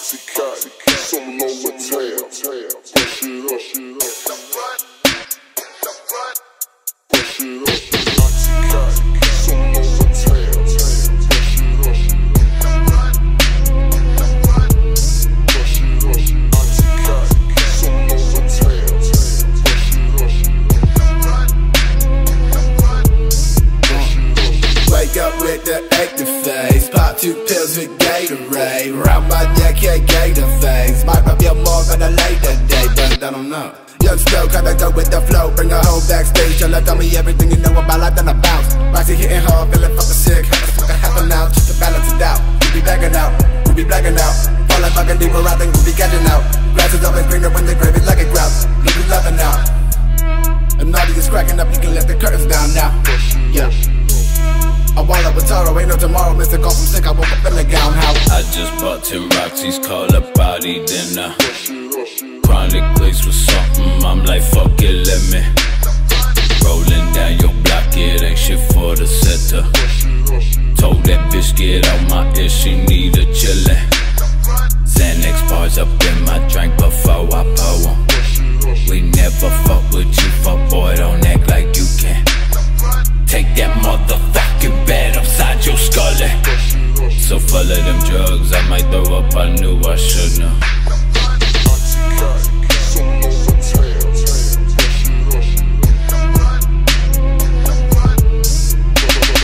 Wake up with the active face, pop 2 pills with Gatorade. Round my neck, yeah, gator face. Might pop your more on a later day, but I don't know. Young Stoke, gotta go with the flow. Bring her home backstage, y'all tell me everything you know about life, then I bounce. Roxy hitting hard, feeling fucking sick. How the fuck I happen out, just to balance it out. We be backing out, we be blacking out. Fall like fucking deeper, I think we be catching out. Glasses up and greener when the gravy like a grouse. We be loving out. And naughty is cracking up, you can let the curtains down now. Yeah. I wall up with Toro, ain't no tomorrow. Mr. Call from sick, I woke up in the gown house. I just bought 10 Roxy's, call a body dinner. Chronic place with something, I'm like fuck it, let me. Rolling down your block, it ain't shit for the center. Told that bitch get out my ear, she need a chillin'. Xanax bars up in my drink before I pour 'em. We never fuck with you, fuck boy, don't act like you can. Take that motherfucking bat upside your skull. So full of them drugs, I might throw up, I knew I shouldn't have.